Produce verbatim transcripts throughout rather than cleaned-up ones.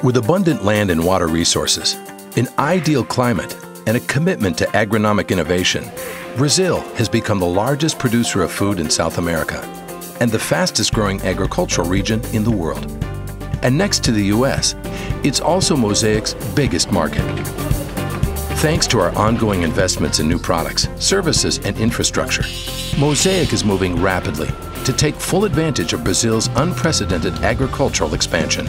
With abundant land and water resources, an ideal climate, and a commitment to agronomic innovation, Brazil has become the largest producer of food in South America and the fastest growing agricultural region in the world. And next to the U S, it's also Mosaic's biggest market. Thanks to our ongoing investments in new products, services, and infrastructure, Mosaic is moving rapidly to take full advantage of Brazil's unprecedented agricultural expansion.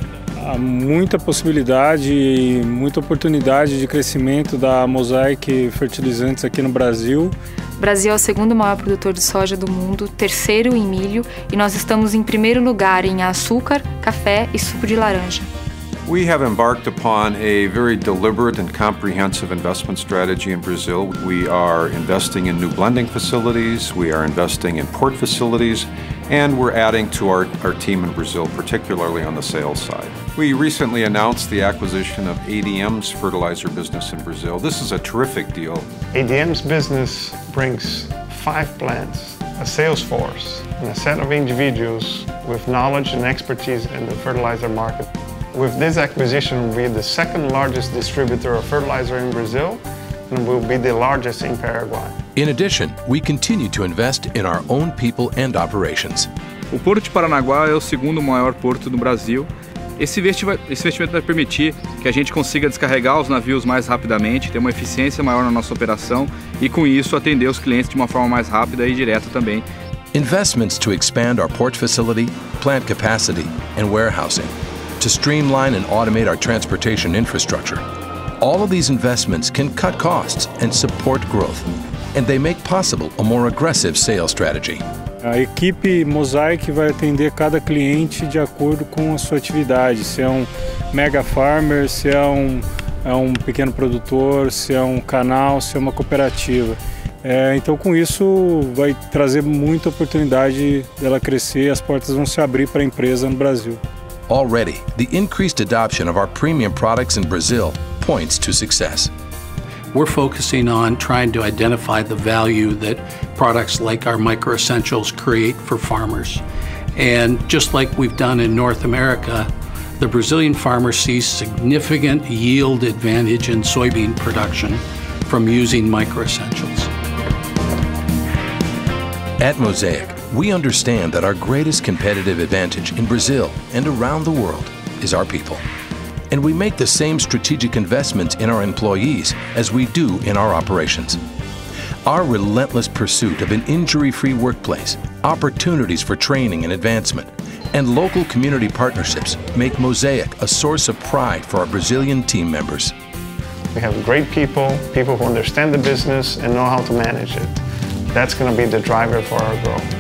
Há muita possibilidade e muita oportunidade de crescimento da Mosaic Fertilizantes aqui no Brasil. O Brasil é o segundo maior produtor de soja do mundo, terceiro em milho, e nós estamos em primeiro lugar em açúcar, café e suco de laranja. We have embarked upon a very deliberate and comprehensive investment strategy in Brazil. We are investing in new blending facilities, we are investing in port facilities, and we're adding to our, our team in Brazil, particularly on the sales side. We recently announced the acquisition of A D M's fertilizer business in Brazil. This is a terrific deal. A D M's business brings five plants, a sales force, and a set of individuals with knowledge and expertise in the fertilizer market. With this acquisition, we'll be the second largest distributor of fertilizer in Brazil, and we'll be the largest in Paraguay. In addition, we continue to invest in our own people and operations. O Porto de Paranaguá é o segundo maior porto do Brasil. Esse investimento, esse investimento vai permitir que a gente consiga descarregar os navios mais rapidamente, ter uma eficiência maior na nossa operação e, com isso, atender os clientes de uma forma mais rápida e direta também. Investments to expand our port facility, plant capacity, and warehousing, to streamline and automate our transportation infrastructure. All of these investments can cut costs and support growth, and they make possible a more aggressive sales strategy. A equipe Mosaic vai atender cada cliente de acordo com a sua atividade, se é um mega farmer, se é um, é um pequeno produtor, se é um canal, se é uma cooperativa. É, então, com isso, vai trazer muita oportunidade dela crescer, as portas vão se abrir para a empresa no Brasil. Already, the increased adoption of our premium products in Brazil points to success. We're focusing on trying to identify the value that products like our micro-essentials create for farmers. And just like we've done in North America, the Brazilian farmer sees significant yield advantage in soybean production from using micro-essentials. At Mosaic, we understand that our greatest competitive advantage in Brazil and around the world is our people. And we make the same strategic investments in our employees as we do in our operations. Our relentless pursuit of an injury-free workplace, opportunities for training and advancement, and local community partnerships make Mosaic a source of pride for our Brazilian team members. We have great people, people who understand the business and know how to manage it. That's going to be the driver for our growth.